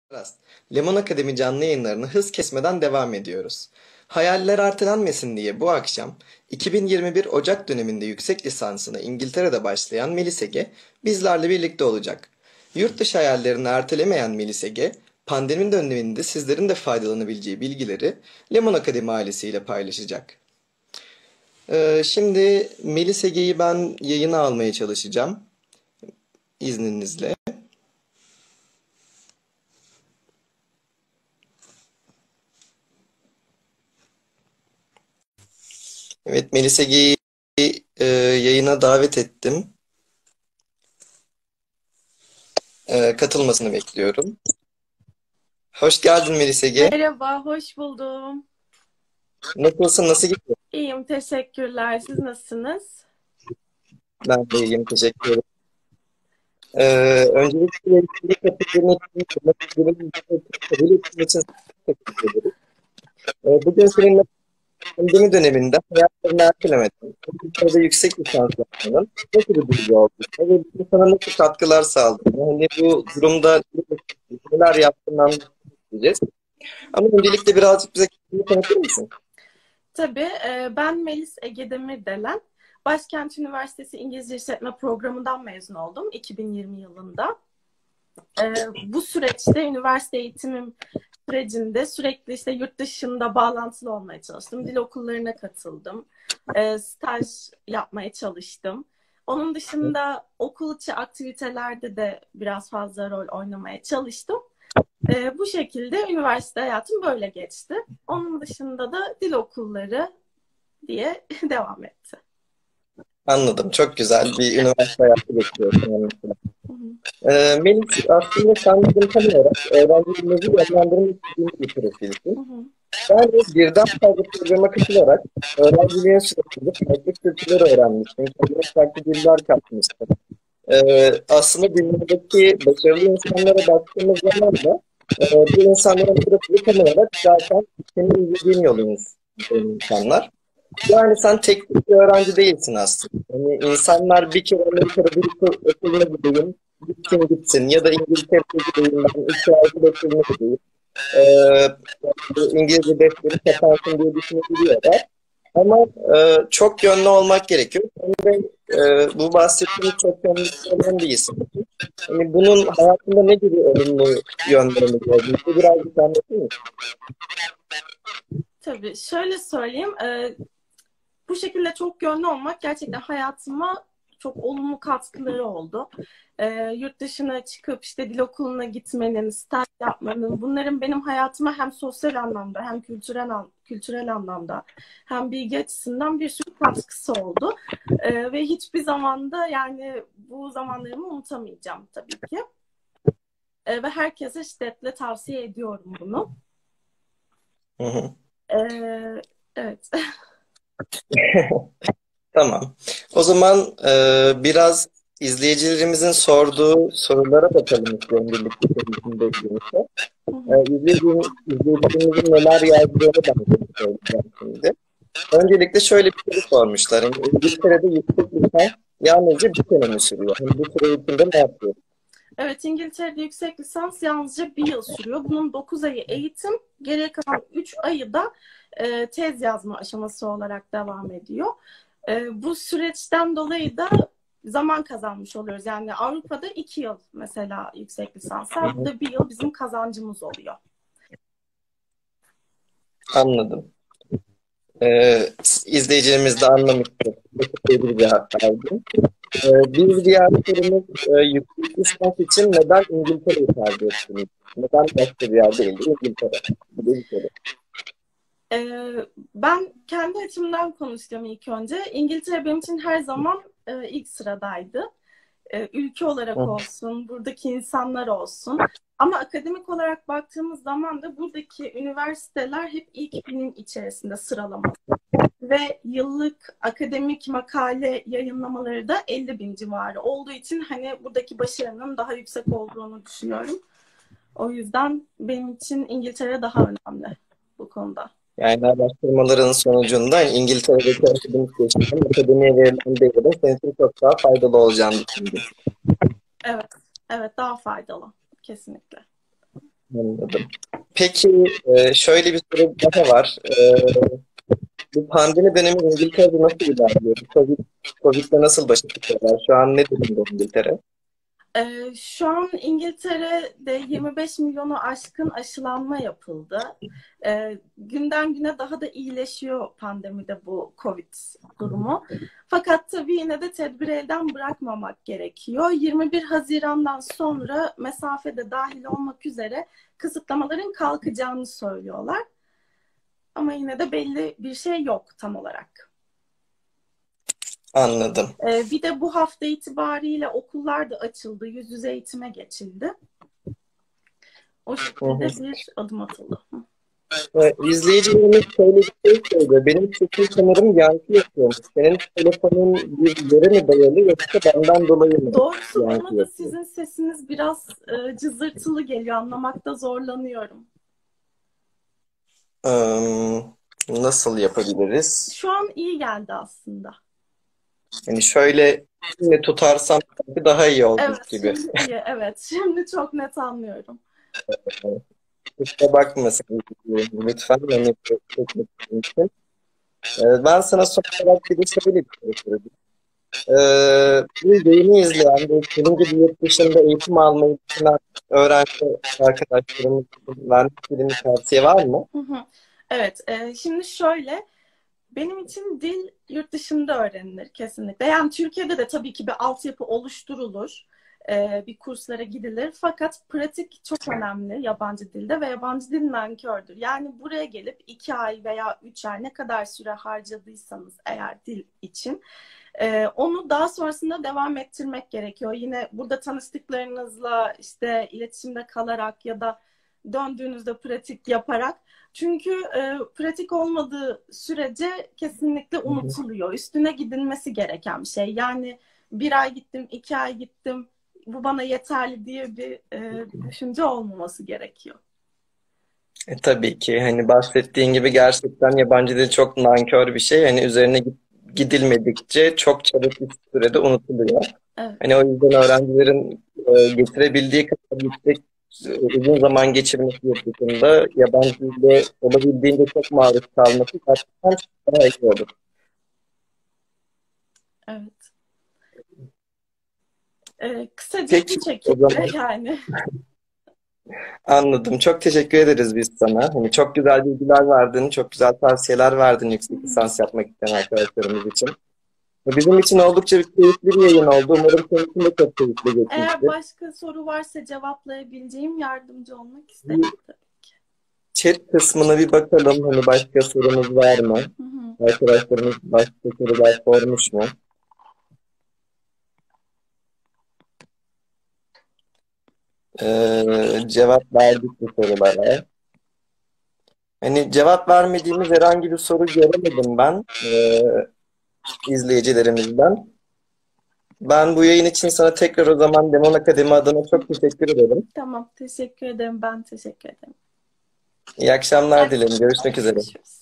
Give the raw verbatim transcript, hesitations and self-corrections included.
Aras. Lemon Akademi canlı yayınlarını hız kesmeden devam ediyoruz. Hayaller ertelenmesin diye bu akşam iki bin yirmi bir Ocak döneminde yüksek lisansına İngiltere'de başlayan Melis Ege bizlerle birlikte olacak. Yurt dışı hayallerini ertelemeyen Melis Ege, pandemi döneminde sizlerin de faydalanabileceği bilgileri Lemon Akademi ailesiyle paylaşacak. Ee, şimdi Melis Ege'yi ben yayına almaya çalışacağım izninizle. Evet, Melis Ege'yi e, yayına davet ettim. E, katılmasını bekliyorum. Hoş geldin Melis Ege. Merhaba, hoş buldum. Nasılsın, nasıl gidiyor? İyiyim, teşekkürler. Siz nasılsınız? Ben de iyiyim, teşekkür ederim. E, öncelikle yayına katıldığın için, katılımcı kabul ettiğin için teşekkür ederim. E, bugün seninle pandemi döneminde hayatlarını ertelemedin. İngiltere'de yüksek lisans yapmanın nasıl bir duygu oldu? Ve bu sana nasıl katkılar sağladı? Yani bu durumda neler yaptığından bahsedeceğiz. Ama öncelikle birazcık bize kendini tanıtır mısın? Tabii, e, ben Melis Ege Demirdelen. Başkent Üniversitesi İngilizce İşletme Programı'ndan mezun oldum iki bin yirmi yılında. E, bu süreçte üniversite eğitimim sürecinde sürekli işte yurt dışında bağlantılı olmaya çalıştım. Dil okullarına katıldım. E, staj yapmaya çalıştım. Onun dışında okul içi aktivitelerde de biraz fazla rol oynamaya çalıştım. Ee, bu şekilde üniversite hayatım böyle geçti. Onun dışında da dil okulları diye devam etti. Anladım. Çok güzel bir üniversite hayatı geçiriyorsun. Yani. Hı hı. Ee, Melis, aslında sen bizim tam olarak öğrencilerimizi yönlendirmek istediğimiz bir profilsin. Hı hı. Yani birden fazla programa katılarak öğrenciliğin süresinde farklı kültürler öğrenmişsin. Kendine farklı diller katmışsın. Ee, aslında dünyadaki başarılı insanlara baktığımız zaman da e, bu insanların profili tam olarak zaten senin izlediğin yolun insanlar. Yani sen teknik bir öğrenci değilsin aslında. Yani insanlar bir kere Amerika'da bir okul- okuluna gideyim, gitsin gitsin ya da İngiltere'ye gideyim ben iki aylık okuluna gideyim. Ee, İngilizce dersleri kapansın diye düşünebiliyorlar. Ama e, çok yönlü olmak gerekiyor. Sen de e, bu bahsettiğimiz çok yönlü olan bir isim. Yani bunun hayatında ne gibi olumlu yönlerini gördün? Bu birazcık anlatır mısın? Tabii şöyle söyleyeyim. e, bu şekilde çok yönlü olmak gerçekten hayatıma çok olumlu katkıları oldu. E, yurt dışına çıkıp işte dil okuluna gitmenin, staj yapmanın, bunların benim hayatıma hem sosyal anlamda hem kültürel an- kültürel anlamda hem bilgi açısından bir sürü katkısı oldu. E, ve hiçbir zamanda yani bu zamanlarımı unutamayacağım tabii ki. E, ve herkese şiddetle tavsiye ediyorum bunu. Hı hı. E, evet. Tamam. O zaman e, biraz izleyicilerimizin sorduğu sorulara bakalım istiyorum birlikte senin dediğimizde. Hı E, hı. izleyicimiz, izleyicilerimizin neler yazdığını ben söyleyeceğim şimdi. Öncelikle şöyle bir soru sormuşlar. Yani İngiltere'de yüksek lisans yalnızca bir sene mi sürüyor? Yani bu süre içinde ne yapıyor? Evet, İngiltere'de yüksek lisans yalnızca bir yıl sürüyor. Bunun dokuz ayı eğitim, geriye kalan üç ayı da e, tez yazma aşaması olarak devam ediyor. E, bu süreçten dolayı da zaman kazanmış oluyoruz. Yani Avrupa'da iki yıl mesela yüksek Hı lisanslar, hı. burada bir yıl bizim kazancımız oluyor. Anladım. E, izleyicilerimiz de anlamıştır. Teşekkür bir cevap verdim. E, bir diğer sorumuz e, yüksek lisans için neden İngiltere'yi tercih ettiniz? Neden başka bir yer değil de İngiltere? Bu da bir soru. Ee, ben kendi açımdan konuşacağım ilk önce. İngiltere benim için her zaman e, ilk sıradaydı. E, ülke olarak Hı olsun, buradaki insanlar olsun. Ama akademik olarak baktığımız zaman da buradaki üniversiteler hep ilk binin içerisinde sıralama. Ve yıllık akademik makale yayınlamaları da elli bin civarı olduğu için hani buradaki başarının daha yüksek olduğunu düşünüyorum. O yüzden benim için İngiltere daha önemli bu konuda. Yani araştırmaların sonucunda İngiltere'deki akademik geçmişin akademiye verilen değerin senin için çok daha faydalı olacağını düşündüm. Evet, evet daha faydalı kesinlikle. Anladım. Peki e, şöyle bir soru daha var. E, bu pandemi dönemi İngiltere'de nasıl ilerliyor? Bu Covid, Covid'le nasıl başa çıkıyorlar? Şu an ne durumda İngiltere? Ee, şu an İngiltere'de yirmi beş milyonu aşkın aşılanma yapıldı. Ee, günden güne daha da iyileşiyor pandemide bu Covid durumu. Fakat tabii yine de tedbir elden bırakmamak gerekiyor. yirmi bir Haziran'dan sonra mesafede dahil olmak üzere kısıtlamaların kalkacağını söylüyorlar. Ama yine de belli bir şey yok tam olarak. Anladım. Ee, bir de bu hafta itibariyle okullar da açıldı, yüz yüze eğitime geçildi. O Hı hı. şekilde bir adım atıldı. E, izleyicilerimiz şöyle bir şey söylüyor. Benim sesim sanırım yankı yapıyor. Senin telefonun bir yere mi dayalı yoksa benden dolayı mı Doğrusu yankı bana da yapıyor? sizin sesiniz biraz e, cızırtılı geliyor. Anlamakta zorlanıyorum. Eee, nasıl yapabiliriz? Şu an iyi geldi aslında. Yani şöyle yine tutarsam sanki daha iyi olmuş Evet, gibi. şimdi iyi. Evet, şimdi çok net anlıyorum. Kusura bakmasın lütfen beni çekmek için. Ee, ben sana son olarak bir de şöyle bir şey sorayım. Ee, bu yayını izleyen ve senin gibi yurt dışında eğitim almayı düşünen öğrenci arkadaşlarımız için vermek istediğin bir tavsiye var mı? Hı hı. Evet, e, şimdi şöyle, benim için dil yurt dışında öğrenilir kesinlikle. Yani Türkiye'de de tabii ki bir altyapı oluşturulur, e, bir kurslara gidilir. Fakat pratik çok önemli yabancı dilde ve yabancı dil nankördür. Yani buraya gelip iki ay veya üç ay ne kadar süre harcadıysanız eğer dil için, e, onu daha sonrasında devam ettirmek gerekiyor. Yine burada tanıştıklarınızla işte iletişimde kalarak ya da döndüğünüzde pratik yaparak. Çünkü e, pratik olmadığı sürece kesinlikle unutuluyor. Üstüne gidilmesi gereken bir şey. Yani bir ay gittim, iki ay gittim, bu bana yeterli diye bir e, düşünce olmaması gerekiyor. E, tabii ki hani bahsettiğin gibi gerçekten yabancı dil çok nankör bir şey. Hani üzerine git- gidilmedikçe çok çabuk bir sürede unutuluyor. Evet, Hani o yüzden öğrencilerin e, getirebildiği kadar yüksek e, uzun zaman geçirmesi yurt dışında yabancı dille olabildiğince çok maruz kalması gerçekten çok daha iyi olur. evet. E, kısaca Peki bu o şekilde zaman yani. anladım. Çok teşekkür ederiz biz sana. Hani çok güzel bilgiler verdin, çok güzel tavsiyeler verdin yüksek lisans yapmak isteyen arkadaşlarımız için. Bizim için oldukça bir keyifli bir yayın oldu. Umarım senin için de çok keyifli Eğer geçmiştir. başka soru varsa cevaplayabileceğim, yardımcı olmak isterim tabii ki. Chat kısmına bir bakalım. Hani başka sorumuz var mı? Hı hı. Arkadaşlarımız başka sorular sormuş mu? Ee, cevap verdik bu sorulara. Hani cevap vermediğimiz herhangi bir soru göremedim ben ee, izleyicilerimizden. Ben bu yayın için sana tekrar o zaman Demon Akademi adına çok teşekkür ederim. Tamam, teşekkür ederim. Ben teşekkür ederim. İyi akşamlar dilerim. Görüşmek üzere. Görüşürüz.